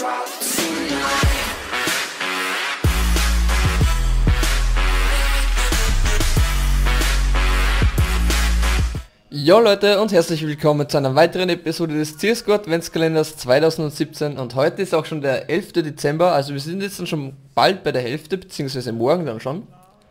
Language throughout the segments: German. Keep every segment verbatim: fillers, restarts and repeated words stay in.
drop tonight. Jo Leute und herzlich willkommen zu einer weiteren Episode des C S G O Adventskalenders zweitausendsiebzehn und heute ist auch schon der elfte Dezember, also wir sind jetzt dann schon bald bei der Hälfte, beziehungsweise morgen dann schon.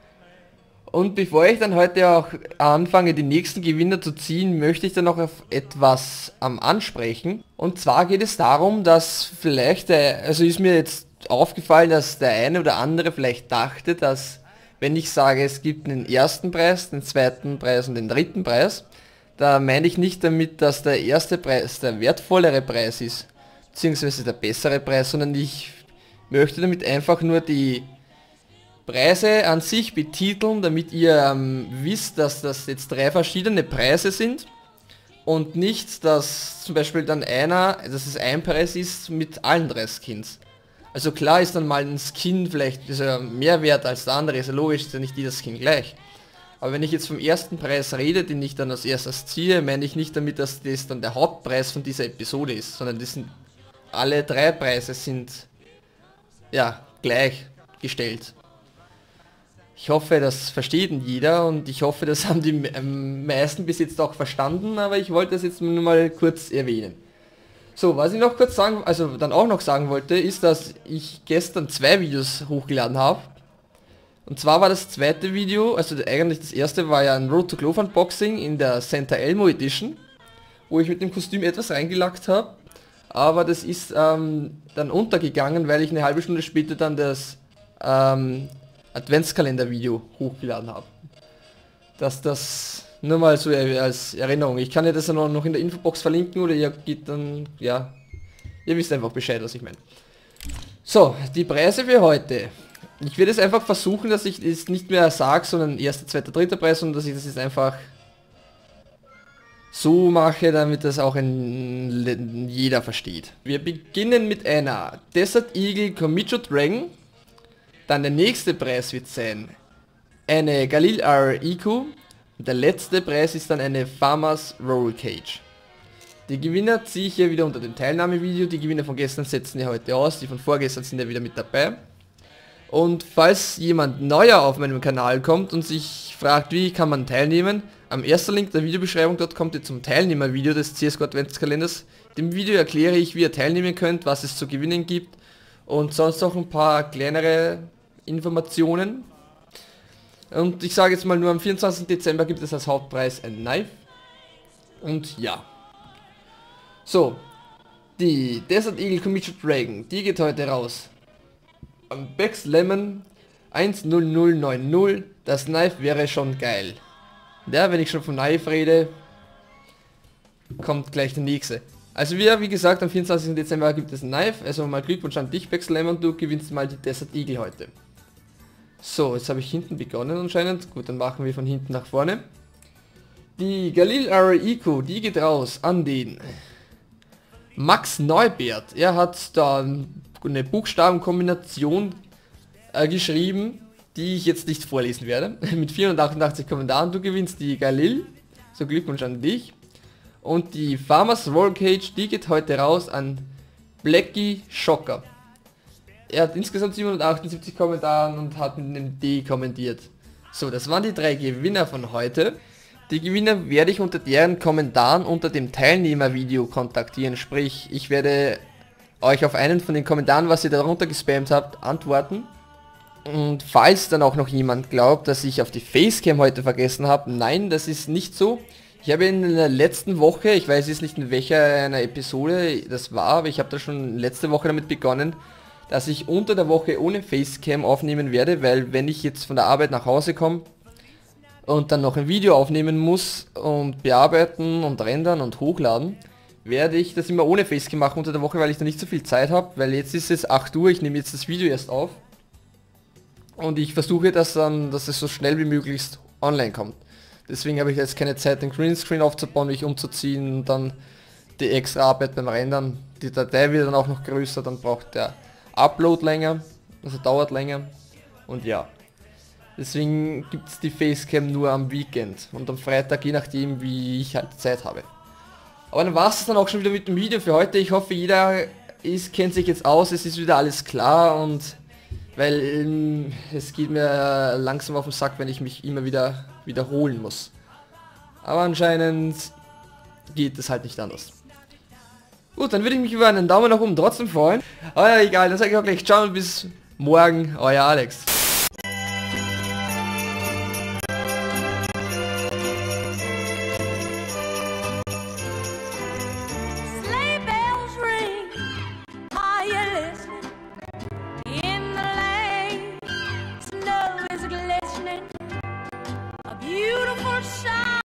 Und bevor ich dann heute auch anfange, die nächsten Gewinner zu ziehen, möchte ich dann noch auf etwas am ansprechen. Und zwar geht es darum, dass vielleicht, der, also ist mir jetzt aufgefallen, dass der eine oder andere vielleicht dachte, dass wenn ich sage, es gibt einen ersten Preis, den zweiten Preis und den dritten Preis, da meine ich nicht damit, dass der erste Preis der wertvollere Preis ist, beziehungsweise der bessere Preis, sondern ich möchte damit einfach nur die Preise an sich betiteln, damit ihr ähm, wisst, dass das jetzt drei verschiedene Preise sind und nicht, dass zum Beispiel dann einer, dass es ein Preis ist mit allen drei Skins. Also klar ist dann mal ein Skin vielleicht ist er mehr wert als der andere, ist ja logisch, ist ja nicht jeder Skin gleich. Aber wenn ich jetzt vom ersten Preis rede, den ich dann als erstes ziehe, meine ich nicht damit, dass das dann der Hauptpreis von dieser Episode ist, sondern das sind alle drei Preise sind ja gleichgestellt. Ich hoffe, das versteht jeder und ich hoffe, das haben die meisten bis jetzt auch verstanden, aber ich wollte das jetzt nur mal kurz erwähnen. So, was ich noch kurz sagen, also dann auch noch sagen wollte, ist, dass ich gestern zwei Videos hochgeladen habe. Und zwar war das zweite Video, also eigentlich das erste war ja ein Road to Clove Unboxing in der Santa Elmo Edition, wo ich mit dem Kostüm etwas reingelackt habe. Aber das ist ähm, dann untergegangen, weil ich eine halbe Stunde später dann das ähm, Adventskalender-Video hochgeladen habe. Dass das nur mal so als Erinnerung. Ich kann ja das dann noch in der Infobox verlinken oder ihr geht dann, ja, ihr wisst einfach Bescheid, was ich meine. So, die Preise für heute. Ich werde es einfach versuchen, dass ich es nicht mehr sage, sondern erster, zweiter, dritter Preis, und dass ich das jetzt einfach so mache, damit das auch ein, jeder versteht. Wir beginnen mit einer Desert Eagle Komicho Dragon. Dann der nächste Preis wird sein eine Galil R Eco. Und der letzte Preis ist dann eine Farmers Roll Cage. Die Gewinner ziehe ich hier wieder unter dem Teilnahmevideo. Die Gewinner von gestern setzen ja heute aus. Die von vorgestern sind ja wieder mit dabei. Und falls jemand neuer auf meinem Kanal kommt und sich fragt, wie kann man teilnehmen, am ersten Link der Videobeschreibung, dort kommt ihr zum Teilnehmervideo des C S G O Adventskalenders. Dem Video erkläre ich, wie ihr teilnehmen könnt, was es zu gewinnen gibt und sonst auch ein paar kleinere Informationen. Und ich sage jetzt mal, nur am vierundzwanzigsten Dezember gibt es als Hauptpreis ein Knife. Und ja. So, die Desert Eagle Komicho Dragon, die geht heute raus. Am Bex Lemon eins null null neun null, das Knife wäre schon geil. Ja, wenn ich schon von Knife rede, kommt gleich der nächste. Also wie, wie gesagt, am vierundzwanzigsten Dezember gibt es ein Knife, also mal Glückwunsch an dich, Bex Lemon, du gewinnst mal die Desert Eagle heute. So, jetzt habe ich hinten begonnen anscheinend. Gut, dann machen wir von hinten nach vorne. Die Galil R Eco, die geht raus an den Max Neubert. Er hat da eine Buchstabenkombination äh, geschrieben, die ich jetzt nicht vorlesen werde. Mit vierhundertachtundachtzig Kommentaren. Du gewinnst die Galil. So, Glückwunsch an dich. Und die Farmers Roll Cage, die geht heute raus an Blackie Schocker. Er hat insgesamt siebenhundertachtundsiebzig Kommentare und hat mit einem D kommentiert. So, das waren die drei Gewinner von heute. Die Gewinner werde ich unter deren Kommentaren unter dem Teilnehmervideo kontaktieren. Sprich, ich werde euch auf einen von den Kommentaren, was ihr darunter gespammt habt, antworten. Und falls dann auch noch jemand glaubt, dass ich auf die Facecam heute vergessen habe, nein, das ist nicht so. Ich habe in der letzten Woche, ich weiß jetzt nicht in welcher einer Episode das war, aber ich habe da schon letzte Woche damit begonnen, dass ich unter der Woche ohne Facecam aufnehmen werde, weil wenn ich jetzt von der Arbeit nach Hause komme und dann noch ein Video aufnehmen muss und bearbeiten und rendern und hochladen, werde ich das immer ohne Facecam machen unter der Woche, weil ich da nicht so viel Zeit habe, weil jetzt ist es acht Uhr, ich nehme jetzt das Video erst auf und ich versuche das dann, dass es so schnell wie möglichst online kommt. Deswegen habe ich jetzt keine Zeit, den Greenscreen aufzubauen, mich umzuziehen und dann die extra Arbeit beim Rendern. Die Datei wird dann auch noch größer, dann braucht der Upload länger, also dauert länger und ja. Deswegen gibt es die Facecam nur am Weekend und am Freitag, je nachdem wie ich halt Zeit habe. Aber dann war es dann auch schon wieder mit dem Video für heute. Ich hoffe, jeder ist, kennt sich jetzt aus, es ist wieder alles klar und weil ähm, es geht mir langsam auf den Sack, wenn ich mich immer wieder wiederholen muss. Aber anscheinend geht es halt nicht anders. Gut, dann würde ich mich über einen Daumen nach oben trotzdem freuen. Aber ja, egal, dann sage ich auch gleich ciao und bis morgen, euer Alex.